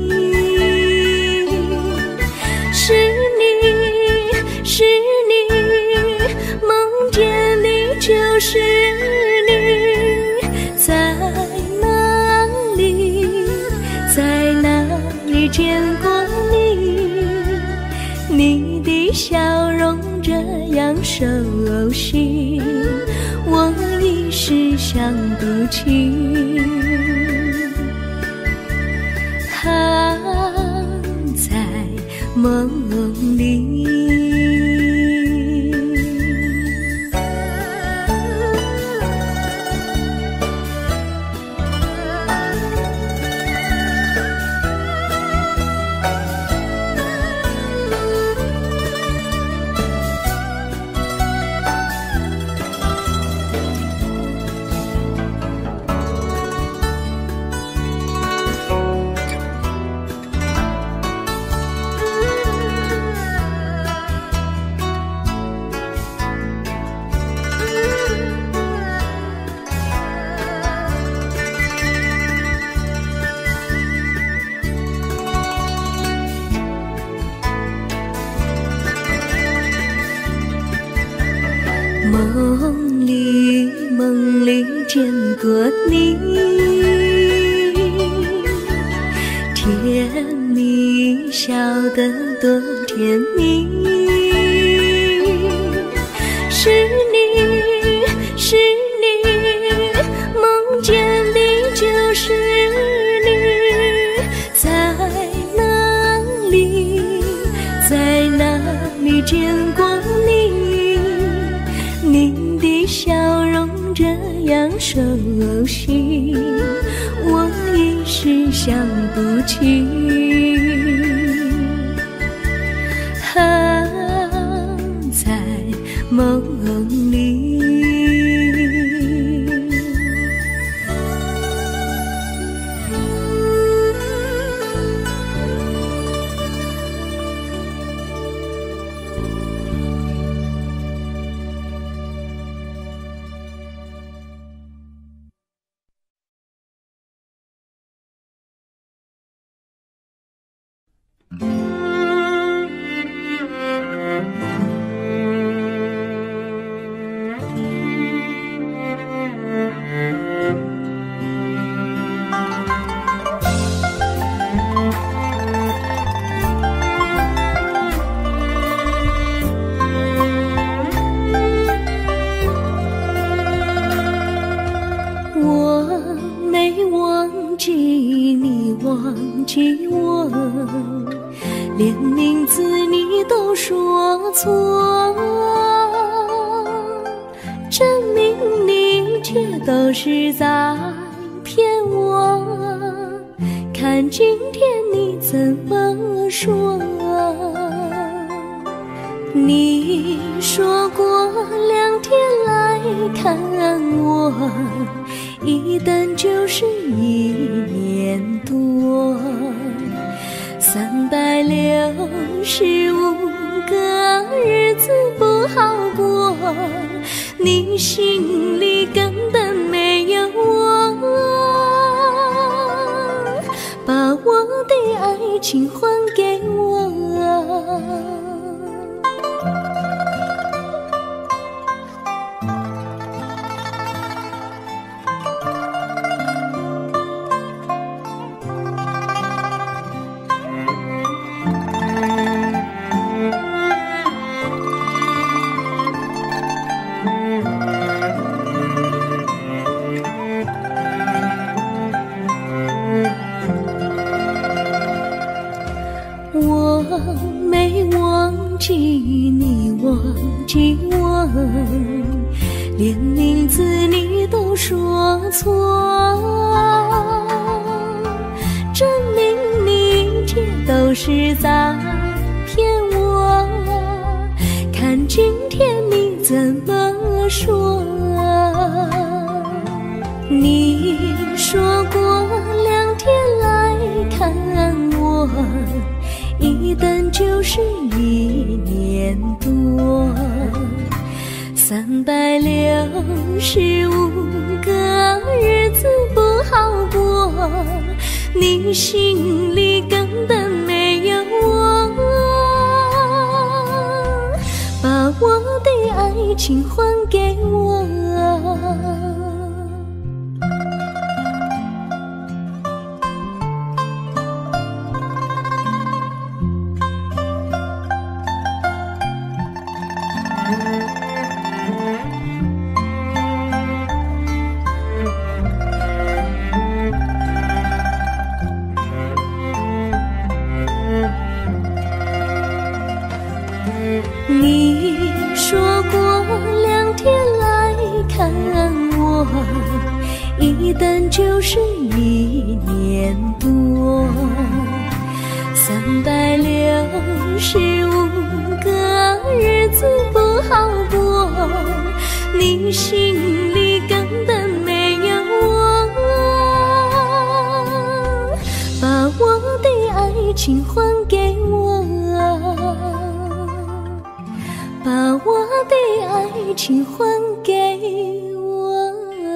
是你，是你，梦见你就是你。在哪里，在哪里见过你？你的笑容这样熟悉，我一时想不起。在梦里。梦里见过你，甜蜜笑得多甜蜜。是你，是你，梦见你就是你。在哪里，在哪里见过你？你的笑容这样熟悉，我一时想不起。在梦里。 都说错，证明你却都是在骗我。看今天你怎么说？你说过2天来看我，一等就是1年多，365个日子不好过，你心里根本没有我，把我的爱情还给我。我没忘记你忘记我，连名字你都说错，证明你却都是在骗我。看今天你怎么说？你说过2天来看我，一等就是1年多，365个日子不好过，你心里根本没有我，把我的爱情还给我。你说过2天来看我，一等就是1年多，365个日子不好过，你心里根本没有我，把我的爱情还给我，把我的爱情还给我。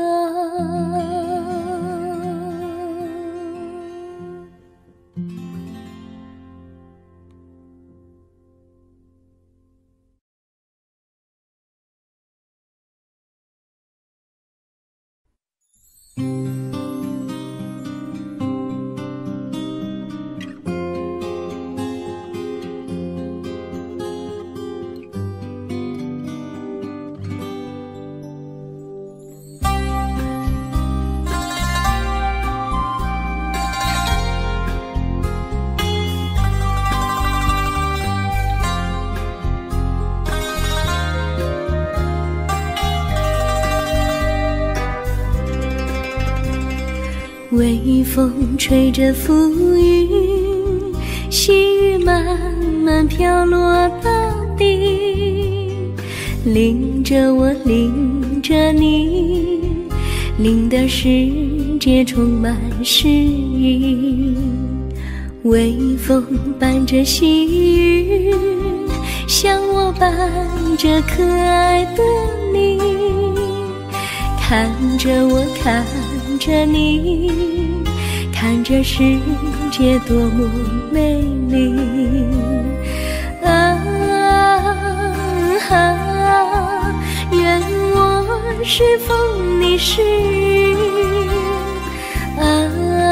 微风吹着浮云，细雨慢慢飘落大地，淋着我，淋着你，淋的世界充满诗意。微风伴着细雨，像我伴着可爱的你，看着我，看着你，看着世界多么美丽啊！愿我是风，你是雨啊！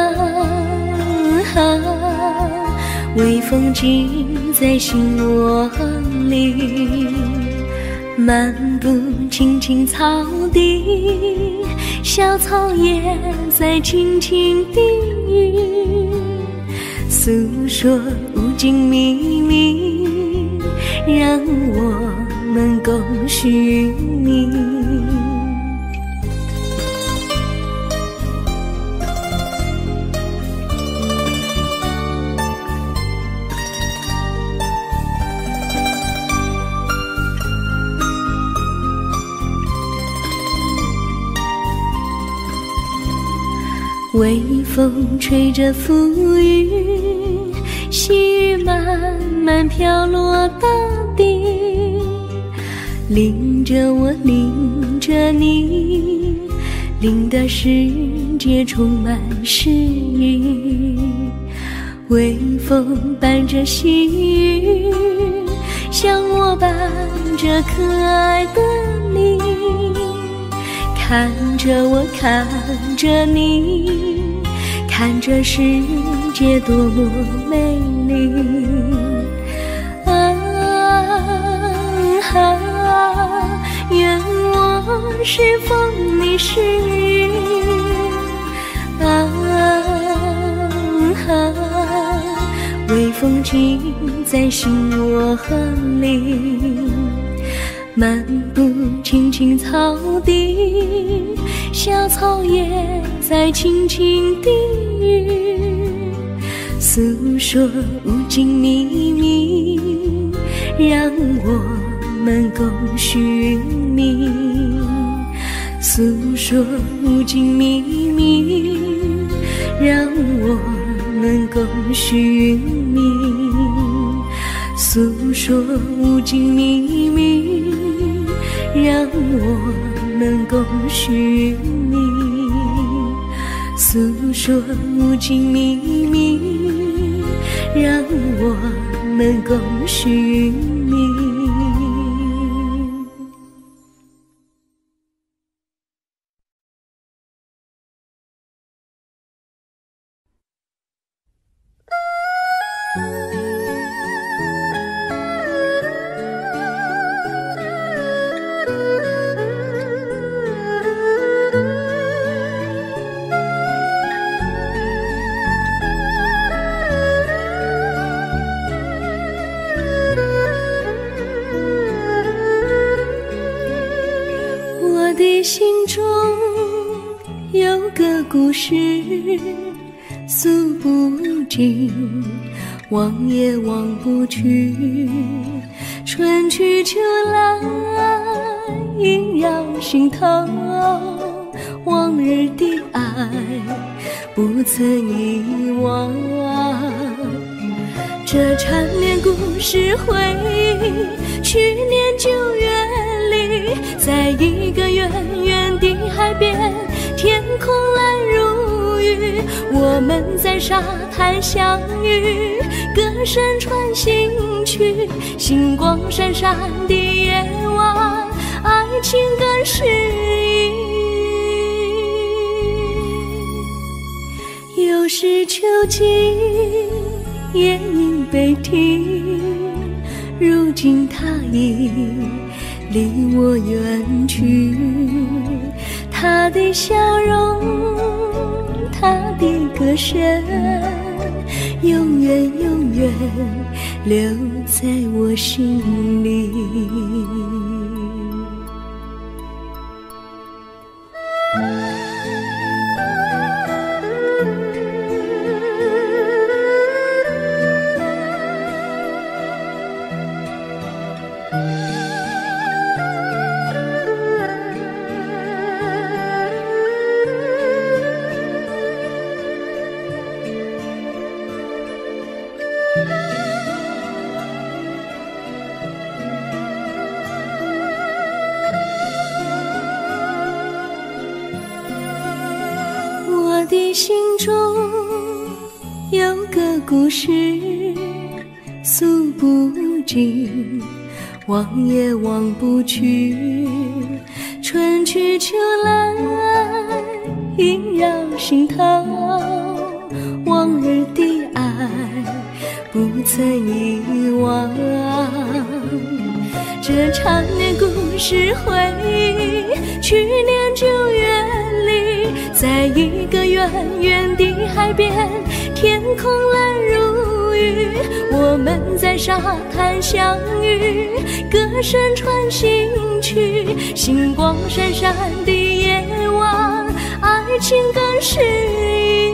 微风尽在心窝里，漫步青青草地，小草也在轻轻低语，诉说无尽秘密， 让我们共许命。微风吹着浮云，细雨慢慢飘落大地，淋着我，淋着你，淋得世界充满诗意。微风伴着细雨，像我伴着可爱的你，看着我，看着你，看这世界多么美丽。愿我是风，你是雨。微风尽在心窝里，漫步青青草地，小草也在轻轻低语，诉说无尽秘密，让我们共寻觅。诉说无尽秘密，让我们共寻觅。诉说无尽秘密，让我们共寻觅。诉说无尽秘密，让我们共寻觅。我的心中有个故事诉不尽，忘也忘不去。春去秋来萦绕心头，往日的爱不曾遗忘。这缠绵故事回忆，去年9月里，在一个远远的海边，天空蓝如玉，我们在沙滩相遇，歌声传心曲，星光闪闪的夜晚，爱情更诗意。又是秋季，夜莺悲啼，如今他已离我远去，他的笑容，他的歌声，永远永远留在我心里。我的心中有个故事诉不尽，忘也忘不去。春去秋来萦绕心头，往日的爱不曾遗忘。这缠绵故事回忆，去年9月里，在一个远远的海边，天空蓝如玉，我们在沙滩相遇， 声传心曲，星光闪闪的夜晚，爱情更诗意。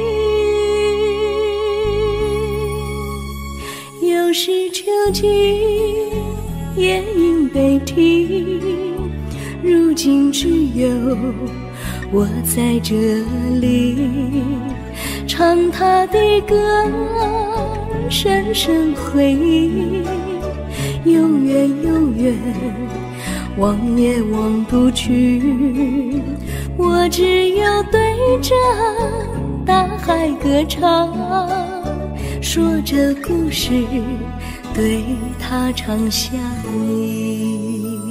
又是秋季，夜莺悲啼，如今只有我在这里，唱他的歌，深深回忆，永远永远，忘也忘不去。我只有对着大海歌唱，说着故事，对他唱下你。